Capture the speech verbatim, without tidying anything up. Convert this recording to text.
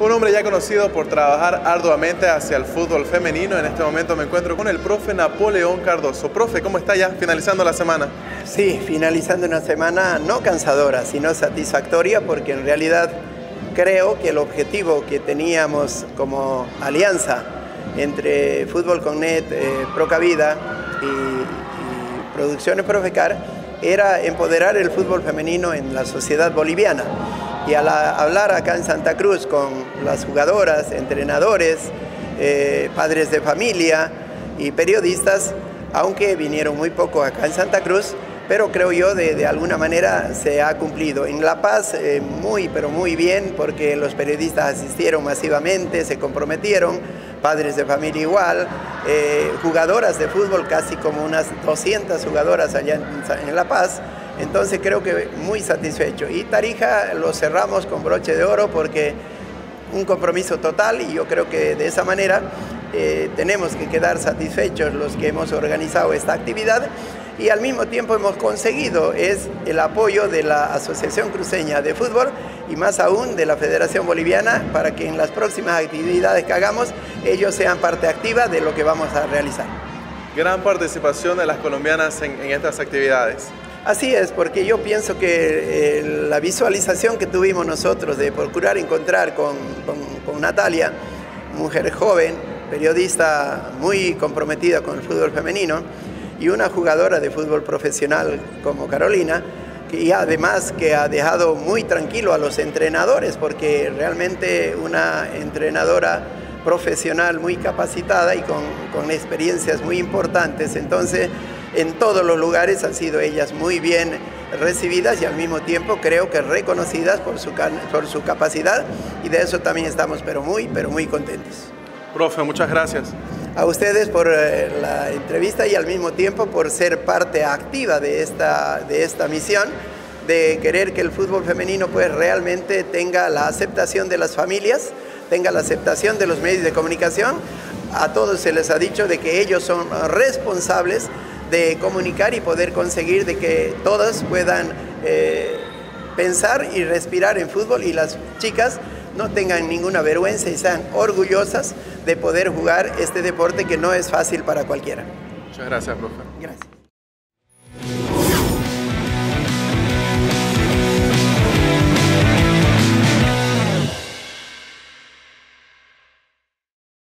Un hombre ya conocido por trabajar arduamente hacia el fútbol femenino. En este momento me encuentro con el profe Napoleón Cardoso. Profe, ¿cómo está ya finalizando la semana? Sí, finalizando una semana no cansadora, sino satisfactoria, porque en realidad creo que el objetivo que teníamos como alianza entre Fútbol con Net, eh, Procavida y, y Producciones Profecar era empoderar el fútbol femenino en la sociedad boliviana. Y al hablar acá en Santa Cruz con las jugadoras, entrenadores, eh, padres de familia y periodistas, aunque vinieron muy poco acá en Santa Cruz, pero creo yo de, de alguna manera se ha cumplido. En La Paz eh, muy, pero muy bien, porque los periodistas asistieron masivamente, se comprometieron, padres de familia igual, eh, jugadoras de fútbol, casi como unas doscientas jugadoras allá en, en La Paz. Entonces creo que muy satisfecho. Y Tarija lo cerramos con broche de oro porque un compromiso total, y yo creo que de esa manera eh, tenemos que quedar satisfechos los que hemos organizado esta actividad, y al mismo tiempo hemos conseguido es el apoyo de la Asociación Cruceña de Fútbol y más aún de la Federación Boliviana, para que en las próximas actividades que hagamos ellos sean parte activa de lo que vamos a realizar. Gran participación de las colombianas en, en estas actividades. Así es, porque yo pienso que eh, la visualización que tuvimos nosotros de procurar encontrar con, con, con Natalia, mujer joven, periodista muy comprometida con el fútbol femenino, y una jugadora de fútbol profesional como Carolina, y además que ha dejado muy tranquilo a los entrenadores, porque realmente una entrenadora profesional muy capacitada y con, con experiencias muy importantes. Entonces, en todos los lugares han sido ellas muy bien recibidas y al mismo tiempo creo que reconocidas por su, por su capacidad, y de eso también estamos pero muy, pero muy contentos. Profe, muchas gracias. A ustedes por eh, la entrevista y al mismo tiempo por ser parte activa de esta, de esta misión, de querer que el fútbol femenino pues realmente tenga la aceptación de las familias, tenga la aceptación de los medios de comunicación. A todos se les ha dicho de que ellos son responsables de comunicar y poder conseguir de que todas puedan eh, pensar y respirar en fútbol, y las chicas no tengan ninguna vergüenza y sean orgullosas de poder jugar este deporte que no es fácil para cualquiera. Muchas gracias, profe. Gracias.